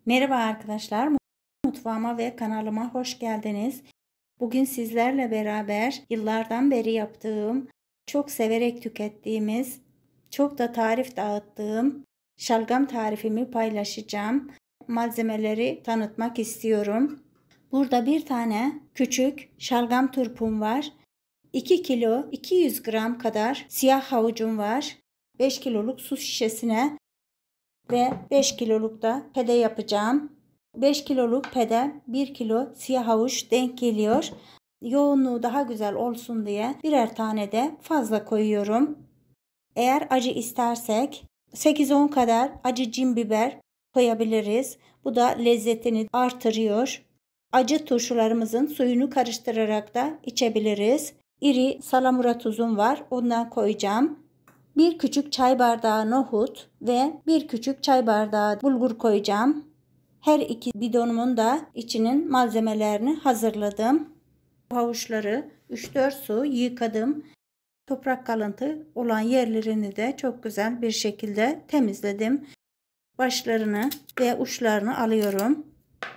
Merhaba arkadaşlar, mutfağıma ve kanalıma hoş geldiniz. Bugün sizlerle beraber yıllardan beri yaptığım, çok severek tükettiğimiz, çok da tarif dağıttığım şalgam tarifimi paylaşacağım. Malzemeleri tanıtmak istiyorum. Burada bir tane küçük şalgam turpum var. 2 kilo 200 gram kadar siyah havucum var. 5 kiloluk su şişesine ve 5 kiloluk da pede yapacağım. 5 kiloluk pede 1 kilo siyah havuç denk geliyor. Yoğunluğu daha güzel olsun diye birer tane de fazla koyuyorum. Eğer acı istersek 8-10 kadar acı cin biber koyabiliriz. Bu da lezzetini artırıyor. Acı turşularımızın suyunu karıştırarak da içebiliriz. İri salamura tuzum var. Ondan koyacağım. Bir küçük çay bardağı nohut ve bir küçük çay bardağı bulgur koyacağım. Her iki bidonumun da içinin malzemelerini hazırladım. Havuçları 3-4 su yıkadım. Toprak kalıntı olan yerlerini de çok güzel bir şekilde temizledim. Başlarını ve uçlarını alıyorum.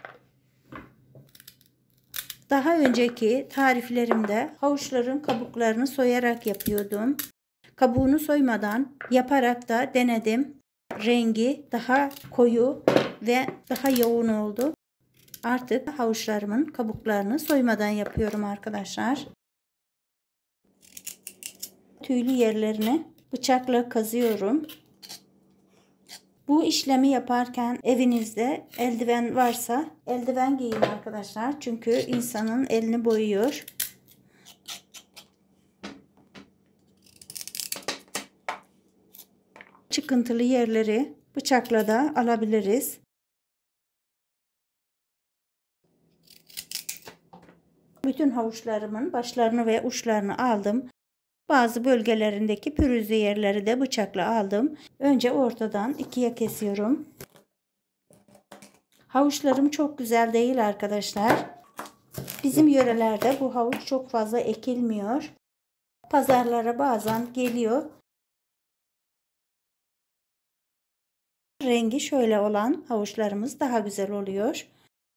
Daha önceki tariflerimde havuçların kabuklarını soyarak yapıyordum. Kabuğunu soymadan yaparak da denedim. Rengi daha koyu ve daha yoğun oldu. Artık havuçlarımın kabuklarını soymadan yapıyorum arkadaşlar. Tüylü yerlerini bıçakla kazıyorum. Bu işlemi yaparken evinizde eldiven varsa eldiven giyin arkadaşlar. Çünkü insanın elini boyuyor. Çıkıntılı yerleri bıçakla da alabiliriz. Bütün havuçlarımın başlarını ve uçlarını aldım. Bazı bölgelerindeki pürüzlü yerleri de bıçakla aldım. Önce ortadan ikiye kesiyorum. Havuçlarım çok güzel değil arkadaşlar. Bizim yörelerde bu havuç çok fazla ekilmiyor. Pazarlara bazen geliyor. Rengi şöyle olan havuçlarımız daha güzel oluyor.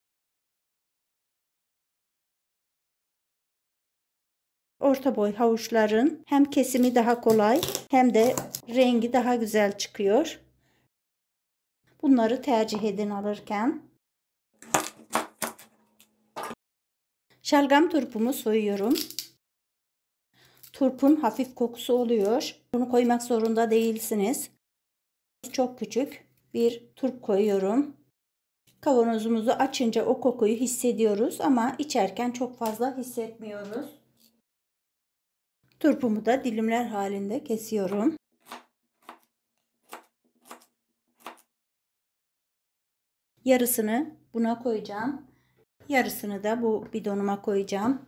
Orta boy havuçların hem kesimi daha kolay hem de rengi daha güzel çıkıyor. Bunları tercih edin alırken. Şalgam turpumu soyuyorum. Turpun hafif kokusu oluyor. Bunu koymak zorunda değilsiniz. Çok küçük bir turp koyuyorum. Kavanozumuzu açınca o kokuyu hissediyoruz ama içerken çok fazla hissetmiyoruz. Turpumu da dilimler halinde kesiyorum. Yarısını buna koyacağım. Yarısını da bu bidonuma koyacağım.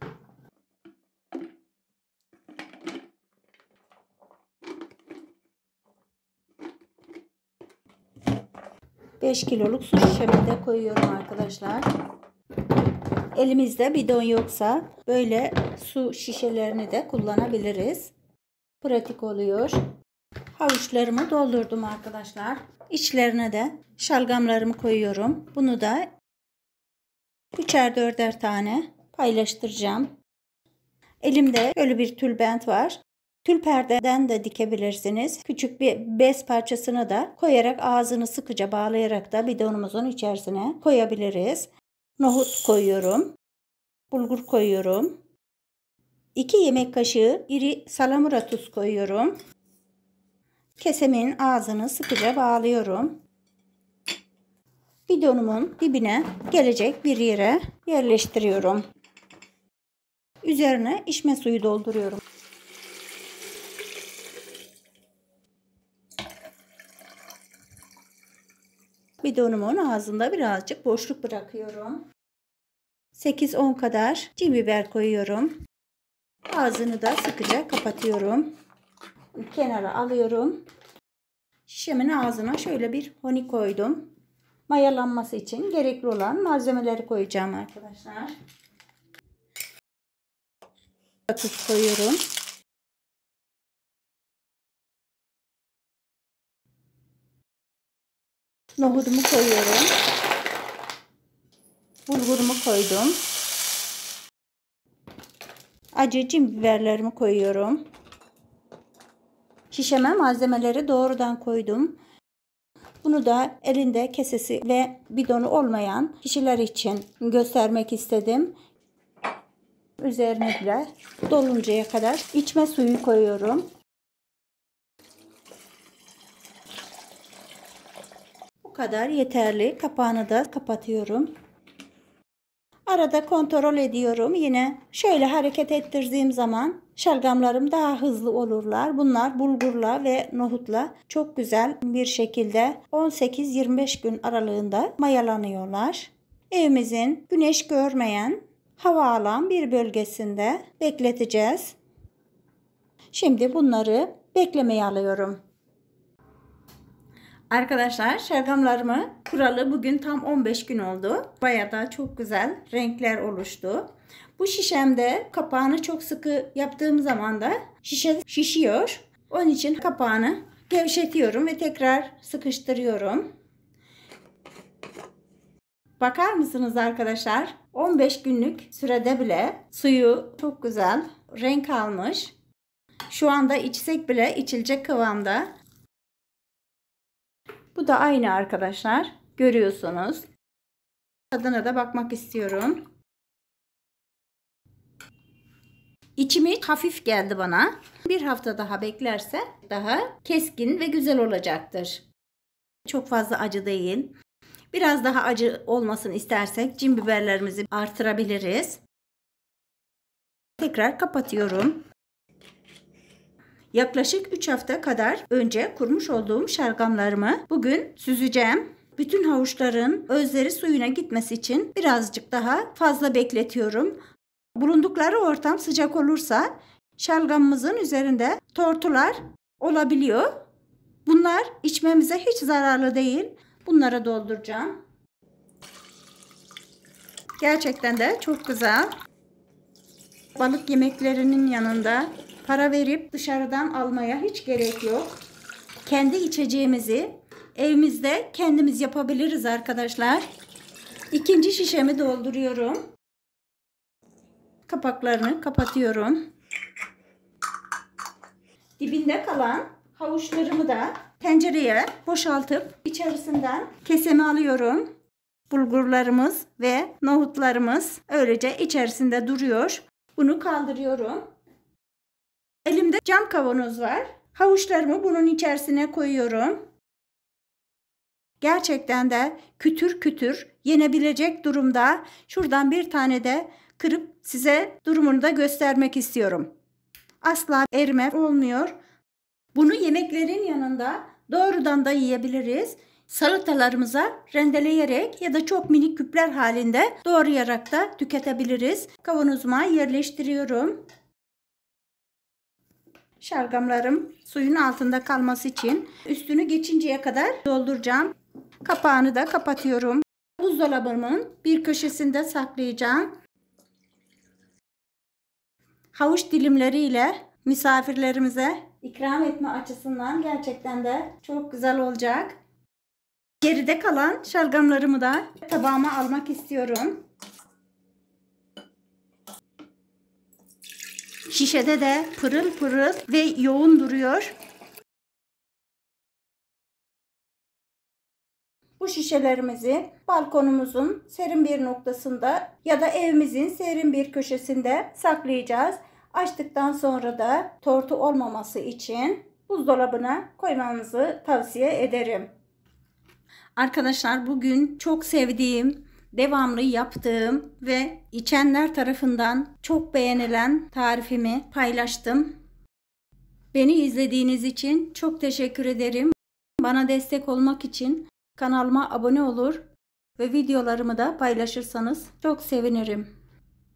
Beş kiloluk su şişemi de koyuyorum arkadaşlar. Elimizde bidon yoksa böyle su şişelerini de kullanabiliriz. Pratik oluyor. Havuçlarımı doldurdum arkadaşlar. İçlerine de şalgamlarımı koyuyorum. Bunu da 3'er 4'er tane paylaştıracağım. Elimde böyle bir tülbent var. Tül perdeden de dikebilirsiniz. Küçük bir bez parçasını da koyarak ağzını sıkıca bağlayarak da bidonumuzun içerisine koyabiliriz. Nohut koyuyorum. Bulgur koyuyorum. 2 yemek kaşığı iri salamura tuz koyuyorum. Kesemin ağzını sıkıca bağlıyorum. Bidonumun dibine gelecek bir yere yerleştiriyorum. Üzerine içme suyu dolduruyorum. Bidonumun ağzında birazcık boşluk bırakıyorum. 8-10 kadar cin biber koyuyorum. Ağzını da sıkıca kapatıyorum. Kenara alıyorum. Şişemin ağzına şöyle bir honi koydum. Mayalanması için gerekli olan malzemeleri koyacağım arkadaşlar. Tuz koyuyorum. Nohudumu koyuyorum. bulgurumu koydum. Acı cin biberlerimi koyuyorum. Şişeme malzemeleri doğrudan koydum. Bunu da elinde kesesi ve bidonu olmayan kişiler için göstermek istedim. Üzerine bile doluncaya kadar içme suyu koyuyorum. Bu kadar yeterli. Kapağını da kapatıyorum. Arada kontrol ediyorum. Yine şöyle hareket ettirdiğim zaman şalgamlarım daha hızlı olurlar. Bunlar bulgurla ve nohutla çok güzel bir şekilde 18-25 gün aralığında mayalanıyorlar. Evimizin güneş görmeyen, hava alan bir bölgesinde bekleteceğiz. Şimdi bunları beklemeye alıyorum. Arkadaşlar şalgamlarımı kuralı bugün tam 15 gün oldu. Bayağı da çok güzel renkler oluştu. Bu şişemde kapağını çok sıkı yaptığım zaman da şişe şişiyor. Onun için kapağını gevşetiyorum ve tekrar sıkıştırıyorum. Bakar mısınız arkadaşlar? 15 günlük sürede bile suyu çok güzel renk almış. Şu anda içsek bile içilecek kıvamda. Bu da aynı arkadaşlar. Görüyorsunuz. Tadına da bakmak istiyorum. İçimi hafif geldi bana. Bir hafta daha beklerse daha keskin ve güzel olacaktır. Çok fazla acı değil. Biraz daha acı olmasını istersek cin biberlerimizi artırabiliriz. Tekrar kapatıyorum. Yaklaşık 3 hafta kadar önce kurmuş olduğum şalgamlarımı bugün süzeceğim. Bütün havuçların özleri suyuna gitmesi için birazcık daha fazla bekletiyorum. Bulundukları ortam sıcak olursa şalgamımızın üzerinde tortular olabiliyor. Bunlar içmemize hiç zararlı değil. Bunlara dolduracağım. Gerçekten de çok güzel. Balık yemeklerinin yanında para verip dışarıdan almaya hiç gerek yok. Kendi içeceğimizi evimizde kendimiz yapabiliriz arkadaşlar. İkinci şişemi dolduruyorum. Kapaklarını kapatıyorum. Dibinde kalan havuçlarımı da tencereye boşaltıp içerisinden kesemi alıyorum. Bulgurlarımız ve nohutlarımız öylece içerisinde duruyor. Bunu kaldırıyorum. Elimde cam kavanoz var. Havuçlarımı bunun içerisine koyuyorum. Gerçekten de kütür kütür yenebilecek durumda. Şuradan bir tane de kırıp size durumunu da göstermek istiyorum. Asla erime olmuyor. Bunu yemeklerin yanında doğrudan da yiyebiliriz. Salatalarımıza rendeleyerek ya da çok minik küpler halinde doğrayarak da tüketebiliriz. Kavanozuma yerleştiriyorum. Şalgamlarım suyun altında kalması için üstünü geçinceye kadar dolduracağım. Kapağını da kapatıyorum. Buzdolabımın bir köşesinde saklayacağım. Havuç dilimleriyle misafirlerimize ikram etme açısından gerçekten de çok güzel olacak. Geride kalan şalgamlarımı da tabağıma almak istiyorum. Şişede de pırıl pırıl ve yoğun duruyor. Bu şişelerimizi balkonumuzun serin bir noktasında ya da evimizin serin bir köşesinde saklayacağız. Açtıktan sonra da tortu olmaması için buzdolabına koymanızı tavsiye ederim. Arkadaşlar bugün çok sevdiğim, devamlı yaptığım ve içenler tarafından çok beğenilen tarifimi paylaştım. Beni izlediğiniz için çok teşekkür ederim. Bana destek olmak için kanalıma abone olur ve videolarımı da paylaşırsanız çok sevinirim.